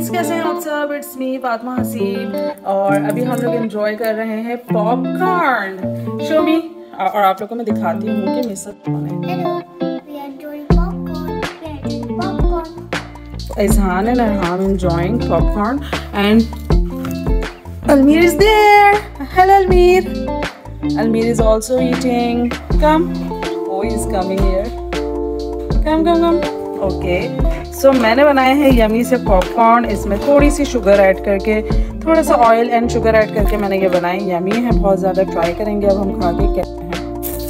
कैसे हैं आप सब? इट्स मी फातिमा हसीब और अभी हम लोग एंजॉय कर रहे हैं पॉपकॉर्न। शो मी। और आप लोगों को मैं दिखाती हूँ कि मेरे साथ कौन है। Izhan and Arham enjoying popcorn and Almir is there. Hello Almir. Almir is also eating. Come. Oh, he is coming here. Come. Okay. So मैंने बनाए हैं यमी से पॉपकॉर्न। इसमें थोड़ी सी शुगर ऐड करके, थोड़ा सा ऑयल एंड शुगर ऐड करके मैंने ये बनाए। यमी है, बहुत ज़्यादा। ट्राई करेंगे अब हम खा के कैसे हैं।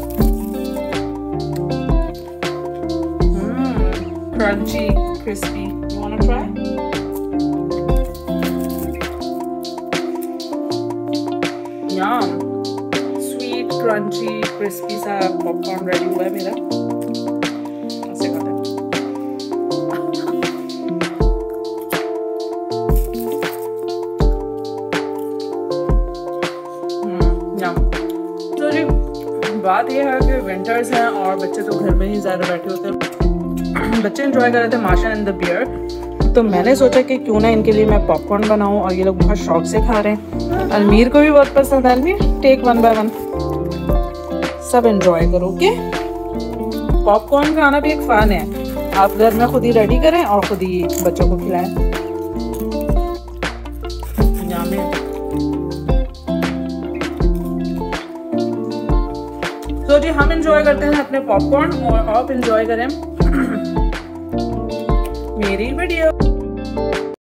Crunchy, crispy. You wanna try? Yum. Sweet, crunchy, crispy सा पॉपकॉर्न रेडी हुआ है मेरा। ऐसे खाते हैं। तो जी बात यह है कि विंटर्स हैं और बच्चे तो घर में ही ज़्यादा बैठे होते हैं। बच्चे एंजॉय कर रहे थे माशा एंड द बियर, तो मैंने सोचा कि क्यों ना इनके लिए मैं पॉपकॉर्न बनाऊं और ये लोग बहुत शौक से खा रहे हैं। अलमीर को भी बहुत पसंद है। अलमीर टेक वन बाय वन, सब एंजॉय करो। ओके, पॉपकॉर्न खाना भी एक फन है। आप घर में खुद ही रेडी करें और खुद ही बच्चों को खिलाएं। तो जी हम एंजॉय करते हैं अपने पॉपकॉर्न और आप एंजॉय करें मेरी वीडियो।